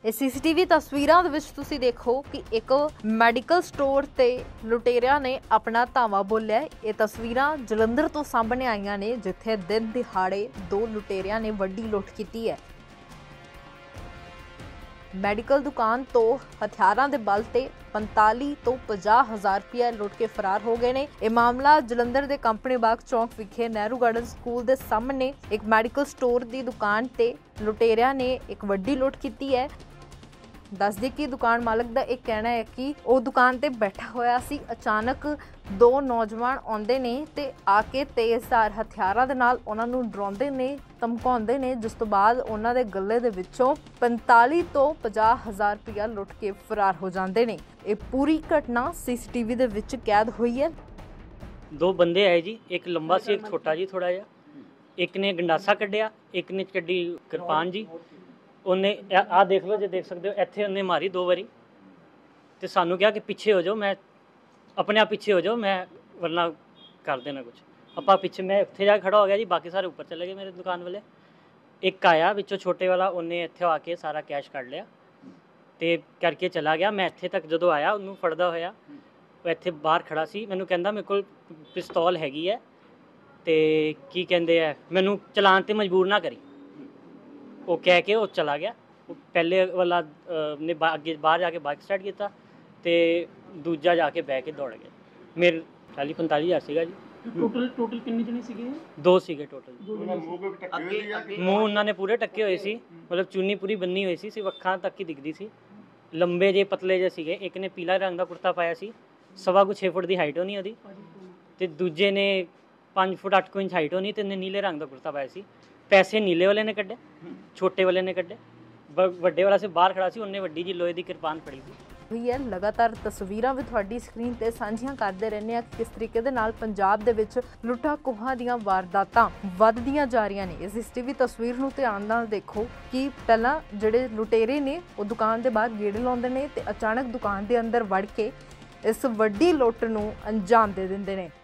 इस सीसीटीवी तस्वीरां दे विच तुसीं देखो कि एक मैडिकल स्टोर ते लुटेरिया ने अपना धावा बोलिया। ये तस्वीरां जलंधर तो सामने आईयां ने जिथे दिन दिहाड़े दो लुटेरिया ने वड्डी लुट की है। मैडिकल दुकान तो हथियारां दे बल ते 45 तो 50 हज़ार रुपया लुट के फरार हो गए ने। यह मामला जलंधर के कंपनी बाग चौक विखे नेहरू गार्डन स्कूल के सामने एक मैडिकल स्टोर की दुकान ते लुटेरिया ने एक वड्डी लुट की है। दस दी कि दुकान मालक का एक कहना है कि वो दुकान ते बैठा होया सी। अचानक दो नौजवान आउंदे ने ते आके तेज़धार हथियारां दे नाल उन्हां नूं डराउंदे ने, धमकाउंदे ने, जिस तो बाद उन्हां दे गले दे विचों 45 तो 50 हज़ार रुपया लुट के फरार हो जाते हैं। ये पूरी घटना सीसीटीवी दे विच कैद हुई है। दो बंदे आए जी, एक लंबा सी एक छोटा जी थोड़ा जिहा। एक ने गंडासा कढ़िया, एक ने कड्डी किरपान जी। उन्हें आ देख लो, जो देख सकते हो, इत्थे उन्हें मारी 2 बारी तो सानू कहा कि पीछे हो जाओ, मैं अपने आप पीछे हो जाओ, मैं वरना कर देना कुछ। अपा पीछे, मैं इत्थे जाके खड़ा हो गया जी, बाकी सारे ऊपर चले गए मेरे दुकान वाले। एक आया विचों छोटे वाला, उन्हें इत्थे आके सारा कैश कढ़ लिया तो करके चला गया। मैं इत्थे तक जो आया उन्होंने फड़दा होया, वो इत्थे बाहर खड़ा सी। मैनू कहंदा मेरे कोल पिस्तौल हैगी है तो की कहंदे है, मैनू चलान ते मजबूर ना करी। वो कह के वो चला गया। वो पहले वाला ने अगे बाहर जाके बाइक स्टार्ट किया तो दूजा जाके बह के दौड़ गया। मेरे 40-45 हज़ार सीगा जी। टोटल कितने जने सीगे? 2 सीगे टोटल। मूँह उन्होंने पूरे टक्के हुए सी, मतलब चुन्नी पूरी बन्नी हुई सी, सिर्फ अखां तक ही दिखती सी। लंबे जे पतले जे सीगे। एक ने पीला रंग का कुर्ता पाया सी, 6.25 फुट की हाइट होनी ओहदी, ते दूजे ने 5 फुट 8 इंच हाइट होनी, ते नीले रंग का कुर्ता पाया सी। पैसे नीले वाले ने कड्डे, छोटे वाले ने कड्डे। वड्डे वाला से बाहर खड़ा सी, उन्हें वड्डी जी लोहे की किरपान फड़ी सी। हुई है। लगातार तस्वीरां भी तुहाडी स्क्रीन ते साझियां करते रहने किस तरीके दे नाल पंजाब दे विच लुट्टां खोहां दीयां वारदातां वधदियां जा रहीआं ने। इस सीसीटीवी तस्वीर नूं ध्यान नाल देखो कि पहलां जिहड़े लुटेरे ने वो दुकान दे बाहर गेड़ लाउंदे ने ते अचानक दुकान दे अंदर वड़ के इस वड्डी लुੱਟ नूं अंजाम दे दिंदे ने।